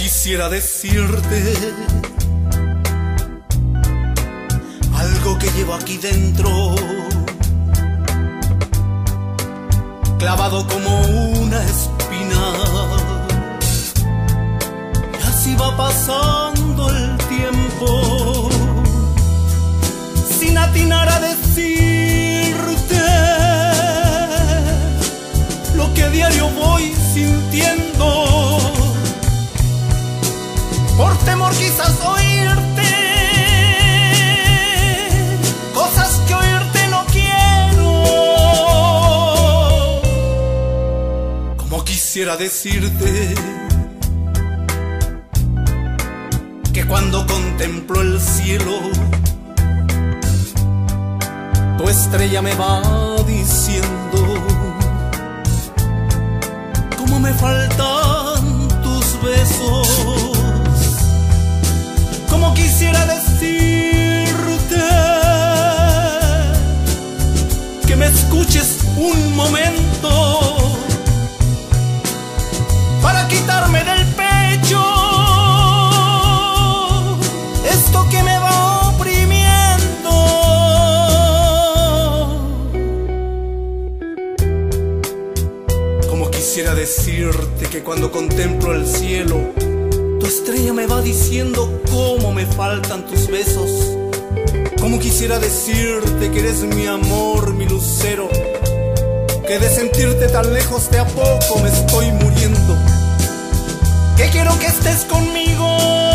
quisiera decirte algo que llevo aquí dentro, clavado como una espina. Y así va pasando el tiempo, sin atinar a decirte lo que a diario voy sintiendo, por temor quizás oírte cosas que oírte no quiero. Como quisiera decirte que cuando contemplo el cielo, tu estrella me va diciendo cómo me faltan tus besos. Como quisiera decirte que me escuches un momento para quitarme del pecho esto que me va oprimiendo. Como quisiera decirte que cuando contemplo el cielo, tu estrella me va diciendo cómo me faltan tus besos. Como quisiera decirte que eres mi amor, mi lucero, que de sentirte tan lejos de a poco me estoy muriendo, que quiero que estés conmigo